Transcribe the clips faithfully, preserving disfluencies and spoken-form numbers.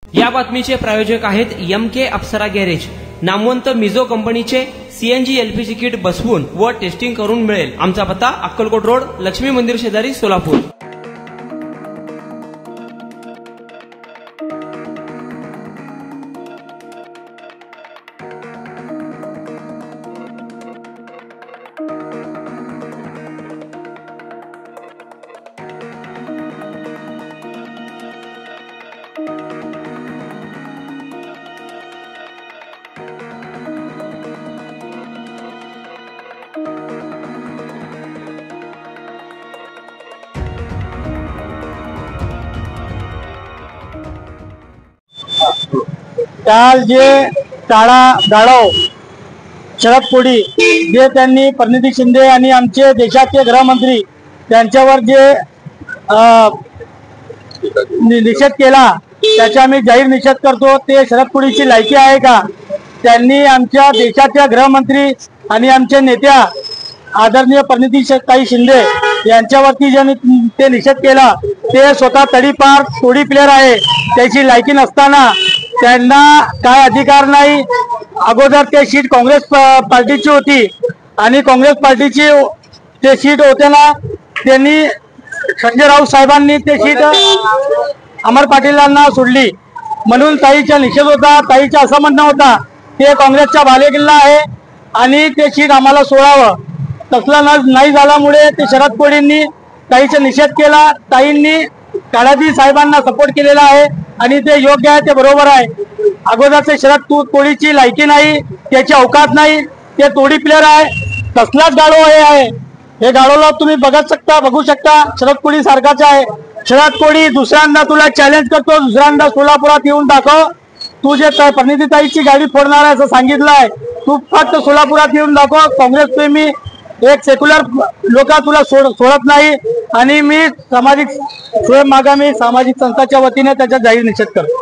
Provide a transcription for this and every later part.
या बातमीचे प्रायोजक आहेत एम के अप्सरा गॅरेज. नामवंत मिझो कंपनीचे सीएनजी एलपीजी किट बसवून व टेस्टिंग करून मिळेल. आमचा पत्ता अक्कलकोट रोड, लक्ष्मी मंदिर शेजारी, सोलापूर. काल जे टाळा गाढव शरद कोडी जे त्यांनी प्रणिती शिंदे आणि आमचे देशाचे गृहमंत्री त्यांच्यावर जे निषेध केला त्याचा आम्ही जाहीर निषेध करतो. ते शरद कोडीची लायकी आहे का? त्यांनी आमच्या देशाच्या गृहमंत्री आणि आमच्या नेत्या आदरणीय प्रणितीताई शिंदे यांच्यावरती ज्यांनी ते निषेध केला ते स्वतः तडीपार कोडी प्लेअर आहे. त्याची लायकी नसताना त्यांना काय अधिकार नाही. अगोदर ते सीट काँग्रेस पार्टीची होती आणि काँग्रेस पार्टीची ते सीट होताना त्यांनी संजय राऊत साहेबांनी ते सीट अमर पाटीलांना सोडली. म्हणून ताईचा निषेध होता. ताईचा असं म्हणणं होता ते काँग्रेसचा बालेकिल्ला आहे आणि ते सीट आम्हाला सोडावं. तसला नाही झाल्यामुळे ते शरद कोडींनी ताईचा निषेध केला. ताईंनी काळाजी साहेबांना सपोर्ट केलेला आहे आणि ते योग्य आहे, ते बरोबर आहे. अगोदरचे शरद कोडीची लायकी नाही, त्याची अवकात नाही, ते तोडी प्लेअर आहे. तसलाच गाडो हे आहे. हे गाडोला तुम्ही बघत शकता बघू शकता शरद कोडी सारखाच आहे. शरद कोडी दुसऱ्यांदा तुला चॅलेंज करतो, दुसऱ्यांदा सोलापुरात येऊन दाखव. तू जे प्रणितीताईची गाडी फोडणार आहे असं सांगितलंय, तू फक्त सोलापुरात येऊन दाखव. काँग्रेस प्रेमी एक सेक्युलर लोक तुला सोड सोडत नाही आणि मी सामाजिक स्वयं मागामी सामाजिक संस्थाच्या वतीने त्याचा जाहीर निषेध करतो.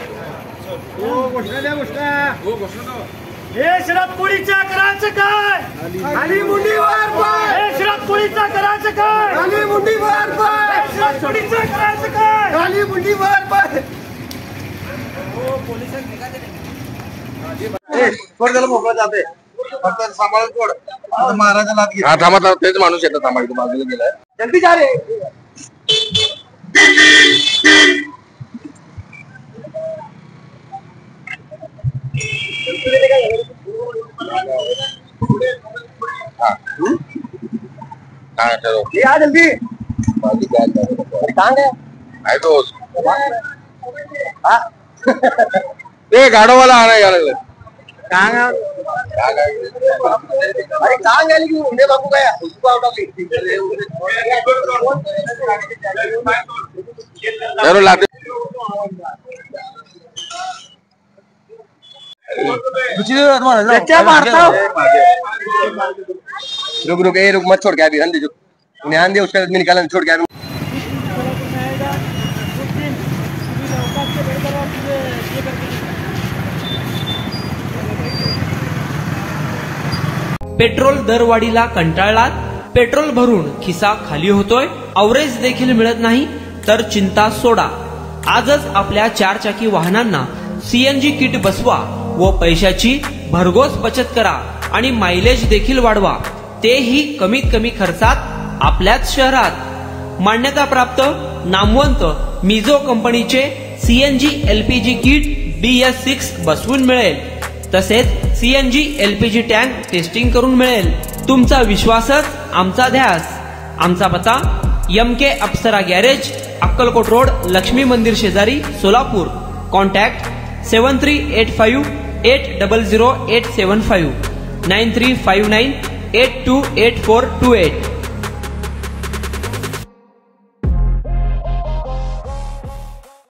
हे शरद कोडीच्या करायचं काय? खाली मुंडीवर पाय. हे शरद कोडीच्या करायचं काय? खाली मुंडीवर पाय. शरद कोडीच्या करायचं काय? खाली मुंडीवर पाय. हो पोलिसांनी निघाले नाही. सोड त्याला मोकळा जाते फक्त सांभाळून सोड. महाराजाला हात घे. हा थांबा थांबा तेच माणूस येतात. थांबा इथं बाजूला गेलाय. जल्दी जा रे. या जल्दी. आहे तो ते गाडोवाला आणाय लागलं. अरे कहाँ गए लेकिन उन्हें बाबू गया उसको आउट ऑफ जरूर लाते. रुक रुक ए रुक मत छोड़ के अभी ध्यान दे. ध्यान दे उसका आदमी निकाला छोड़ के आदमी. पेट्रोल दरवाढीला कंटाळलात? पेट्रोल भरून खिसा खाली होतोय? अवरेज देखील मिळत नाही? तर चिंता सोडा. आजच आपल्या चारचाकी वाहनांना सीएनजी किट बसवा व पैशाची भरघोस बचत करा आणि मायलेज देखील वाढवा, तेही कमीत कमी खर्चात आपल्याच शहरात. मान्यता प्राप्त नामवंत मिझो कंपनीचे CNG LPG kit B S six बसवून मिळेल. तसेच सीएनजी एलपीजी टँक टेस्टिंग करून मिळेल. तुमचा विश्वासच आमचा ध्यास. आमचा पत्ता M K Apsara garage, Akkalkot road, Lakshmi मंदिर शेजारी, Solapur. Contact seven three eight five eight double zero eight seven five nine three five nine eight two eight four two eight.